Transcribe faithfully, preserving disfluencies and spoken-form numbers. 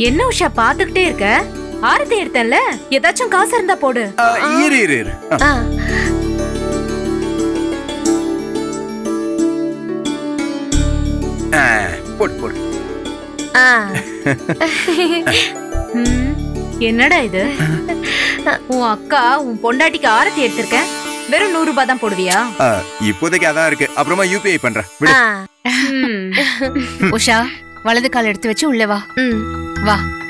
என்ன உஷா பாத்துக்கிட்டே இருக்க? ஆரத்தி எடுத்தேன்ல, ஏதாச்சும் காசு இருந்தா போடு. இரு இரு இரு. போடு போடு. என்னடா இது? உன் அக்கா உன் பொண்டாட்டிக்கு ஆரத்தி எடுத்திருக்க, வெறும் நூறு ரூபாய் தான் போடுவியா? இப்போதைக்கு அதான் இருக்கு, அப்புறமா யூபிஐ பண்றேன். உஷா, வலது கால் எடுத்து வச்சு உள்ள வா. வா.